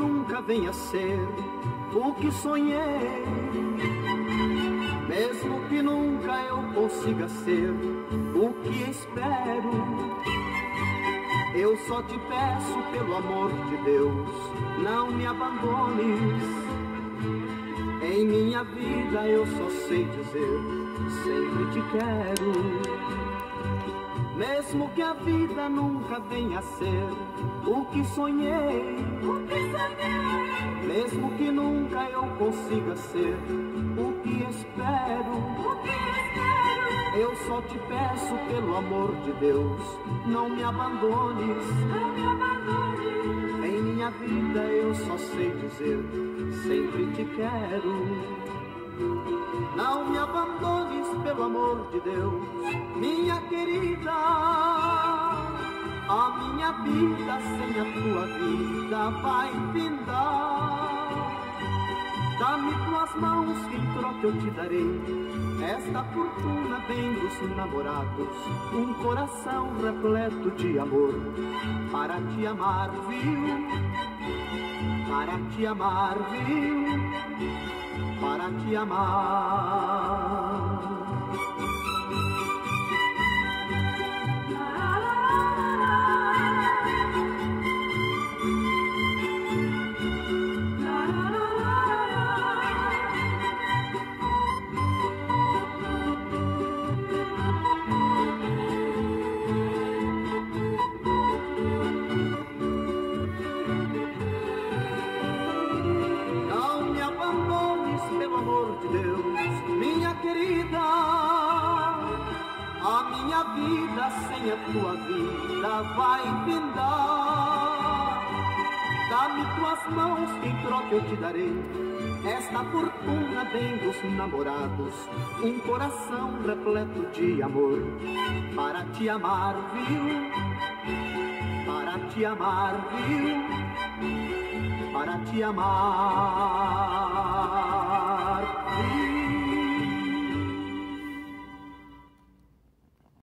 nunca venha a ser o que sonhei, mesmo que nunca eu consiga ser o que espero, eu só te peço pelo amor de Deus, não me abandones. Em minha vida eu só sei dizer, sempre te quero. Mesmo que a vida nunca venha a ser o que sonhei, mesmo que nunca eu consiga ser o que espero, eu só te peço pelo amor de Deus, não me abandones. Em minha vida eu só sei dizer, sempre te quero. Não me abandones pelo amor de Deus, minha querida. A minha vida sem a tua vida vai findar. Dá-me tuas mãos que em troca eu te darei esta fortuna bem dos namorados, um coração repleto de amor para te amar, viu? Para te amar, viu? Para te amar. A vida sem a tua vida vai findar. Dá-me tuas mãos que em troca eu te darei esta fortuna bem dos namorados, um coração repleto de amor para te amar, viu? Para te amar, viu? Para te amar.